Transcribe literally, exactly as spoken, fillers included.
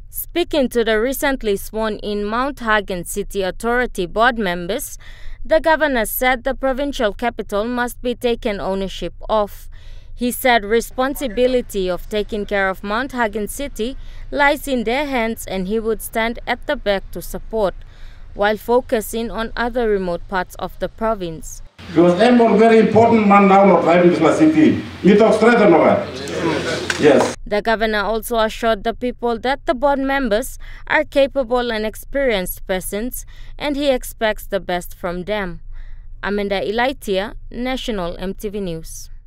Speaking to the recently sworn-in Mount Hagen City Authority board members, the governor said the provincial capital must be taken ownership of. He said responsibility of taking care of Mount Hagen City lies in their hands and he would stand at the back to support, while focusing on other remote parts of the province. Because I'm a very important man now not driving to the city. You talk straight or not? Yes. The governor also assured the people that the board members are capable and experienced persons and he expects the best from them. Amanda Ilaitia, National E M T V News.